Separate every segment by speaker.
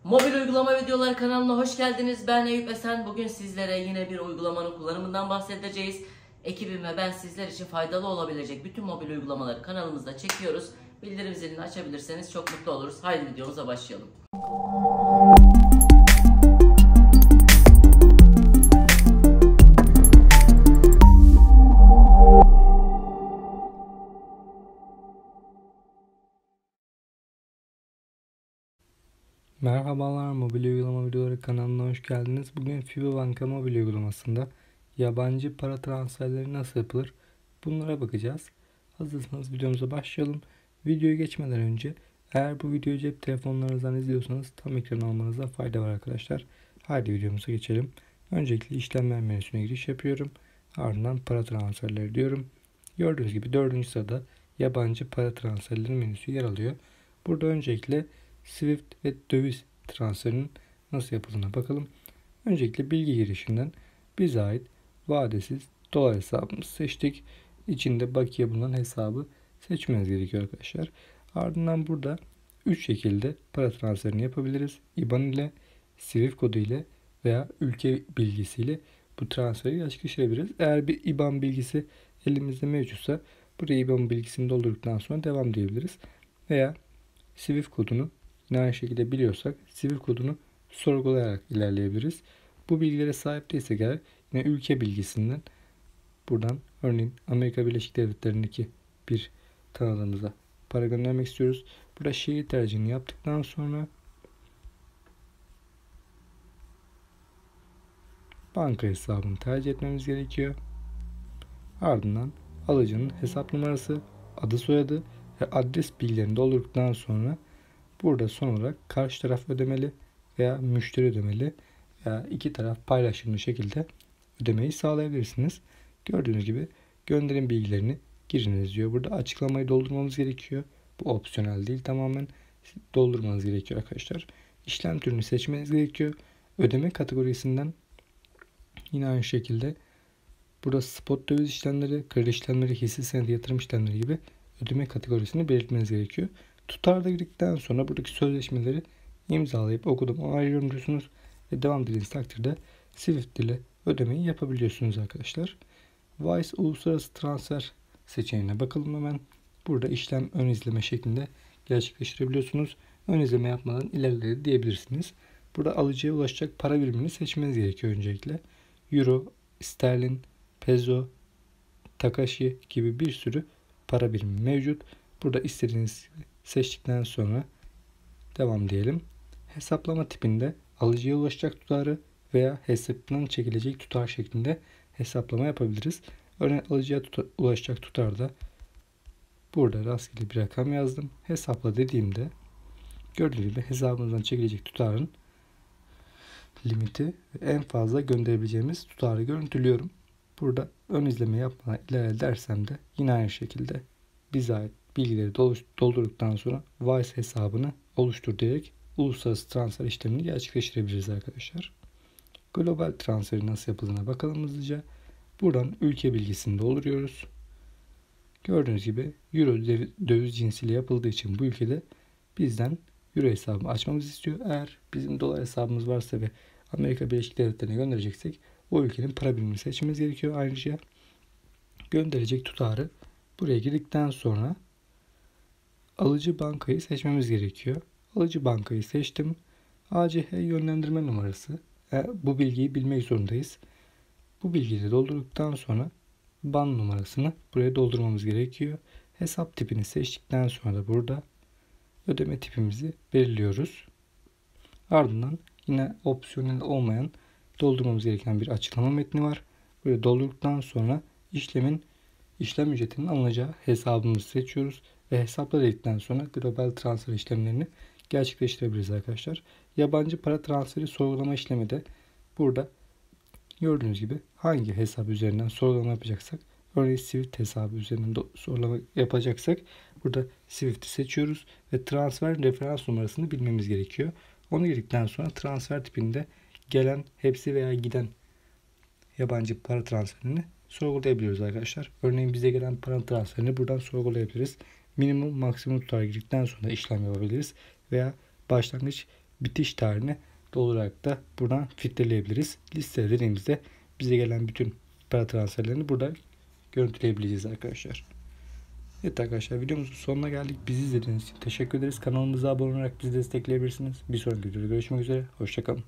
Speaker 1: Mobil uygulama videoları kanalına hoş geldiniz. Ben Eyüp Esen. Bugün sizlere yine bir uygulamanın kullanımından bahsedeceğiz. Ekibim ve ben sizler için faydalı olabilecek bütün mobil uygulamaları kanalımızda çekiyoruz. Bildirim zilini açabilirseniz çok mutlu oluruz. Haydi videomuza başlayalım.
Speaker 2: Merhabalar, mobil uygulama videoları kanalına hoş geldiniz. Bugün FiberBank mobil uygulamasında yabancı para transferleri nasıl yapılır bunlara bakacağız. Hazırsanız videomuza başlayalım. Videoya geçmeden önce eğer bu videoyu cep telefonlarınızdan izliyorsanız tam ekran almanıza fayda var arkadaşlar. Haydi videomuza geçelim. Öncelikle işlemler menüsüne giriş yapıyorum. Ardından para transferleri diyorum. Gördüğünüz gibi 4. sırada yabancı para transferleri menüsü yer alıyor. Burada öncelikle Swift ve döviz transferinin nasıl yapıldığına bakalım. Öncelikle bilgi girişinden bize ait vadesiz dolar hesabımızı seçtik. İçinde bakiye bulunan hesabı seçmeniz gerekiyor arkadaşlar. Ardından burada 3 şekilde para transferini yapabiliriz. IBAN ile, Swift kodu ile veya ülke bilgisiyle bu transferi gerçekleştirebiliriz. Eğer bir IBAN bilgisi elimizde mevcutsa buraya IBAN bilgisini doldurduktan sonra devam diyebiliriz. Veya Swift kodunu yine aynı şekilde biliyorsak Swift kodunu sorgulayarak ilerleyebiliriz. Bu bilgilere sahip değilsek eğer yine ülke bilgisinden buradan örneğin Amerika Birleşik Devletleri'ndeki bir tanıdığımıza para göndermek istiyoruz. Burada şehir tercihini yaptıktan sonra banka hesabını tercih etmemiz gerekiyor. Ardından alıcının hesap numarası, adı soyadı ve adres bilgilerini doldurduktan sonra burada son olarak karşı taraf ödemeli veya müşteri ödemeli veya iki taraf paylaşımlı şekilde ödemeyi sağlayabilirsiniz. Gördüğünüz gibi gönderim bilgilerini giriniz diyor. Burada açıklamayı doldurmamız gerekiyor. Bu opsiyonel değil, tamamen doldurmanız gerekiyor arkadaşlar. İşlem türünü seçmeniz gerekiyor. Ödeme kategorisinden yine aynı şekilde burada spot döviz işlemleri, kredi işlemleri, hisse senedi yatırım işlemleri gibi ödeme kategorisini belirtmeniz gerekiyor. Tutarda girdikten sonra buradaki sözleşmeleri imzalayıp okudum onaylıyorum diyorsunuz ve devam dediğiniz takdirde Swift ile ödemeyi yapabiliyorsunuz arkadaşlar. Wise uluslararası transfer seçeneğine bakalım hemen. Burada işlem ön izleme şeklinde gerçekleştirebiliyorsunuz. Ön izleme yapmadan ilerleri diyebilirsiniz. Burada alıcıya ulaşacak para birimini seçmeniz gerekiyor öncelikle. Euro, sterlin, peso, takashi gibi bir sürü para birimi mevcut. Burada istediğiniz seçtikten sonra devam diyelim. Hesaplama tipinde alıcıya ulaşacak tutarı veya hesaptan çekilecek tutar şeklinde hesaplama yapabiliriz. Örneğin alıcıya ulaşacak tutarda burada rastgele bir rakam yazdım. Hesapla dediğimde gördüğünüz gibi hesabımızdan çekilecek tutarın limiti ve en fazla gönderebileceğimiz tutarı görüntülüyorum. Burada ön izleme yapmadan ilerle dersem de yine aynı şekilde bize ait bilgileri doldurduktan sonra Wise hesabını oluştur diyerek uluslararası transfer işlemini gerçekleştirebiliriz arkadaşlar. Global transferi nasıl yapıldığına bakalım hızlıca. Buradan ülke bilgisini dolduruyoruz. Gördüğünüz gibi Euro döviz cinsiyle yapıldığı için bu ülkede bizden Euro hesabı açmamızı istiyor. Eğer bizim dolar hesabımız varsa ve Amerika Birleşik Devletleri'ne göndereceksek o ülkenin para birimini seçmemiz gerekiyor. Ayrıca gönderecek tutarı buraya girdikten sonra alıcı bankayı seçmemiz gerekiyor. Alıcı bankayı seçtim. ACH yönlendirme numarası. Bu bilgiyi bilmek zorundayız. Bu bilgiyi de doldurduktan sonra BAN numarasını buraya doldurmamız gerekiyor. Hesap tipini seçtikten sonra da burada ödeme tipimizi belirliyoruz. Ardından yine opsiyonel olmayan doldurmamız gereken bir açıklama metni var. Buraya doldurduktan sonra işlem ücretinin alınacağı hesabımızı seçiyoruz ve hesapla dedikten sonra global transfer işlemlerini gerçekleştirebiliriz arkadaşlar. Yabancı para transferi sorgulama işlemi de burada gördüğünüz gibi hangi hesap üzerinden sorgulama yapacaksak, örneğin Swift hesabı üzerinden sorgulama yapacaksak burada Swift'i seçiyoruz ve transfer referans numarasını bilmemiz gerekiyor. Onu girdikten sonra transfer tipinde gelen, hepsi veya giden yabancı para transferini sorgulayabiliyoruz arkadaşlar. Örneğin bize gelen para transferini buradan sorgulayabiliriz. Minimum maksimum tutar girdikten sonra işlem yapabiliriz. Veya başlangıç bitiş tarihini doldurarak da buradan filtreleyebiliriz. Liste dediğimizde bize gelen bütün para transferlerini burada görüntüleyebileceğiz arkadaşlar. Evet arkadaşlar, videomuzun sonuna geldik. Bizi izlediğiniz için teşekkür ederiz. Kanalımıza abone olarak bizi destekleyebilirsiniz. Bir sonraki videoda görüşmek üzere. Hoşçakalın.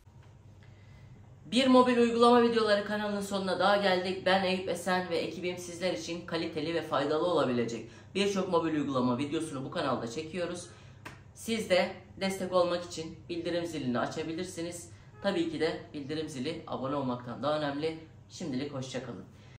Speaker 1: Bir mobil uygulama videoları kanalının sonuna daha geldik. Ben Eyüp Esen ve ekibim sizler için kaliteli ve faydalı olabilecek birçok mobil uygulama videosunu bu kanalda çekiyoruz. Siz de destek olmak için bildirim zilini açabilirsiniz. Tabii ki de bildirim zili abone olmaktan daha önemli. Şimdilik hoşçakalın.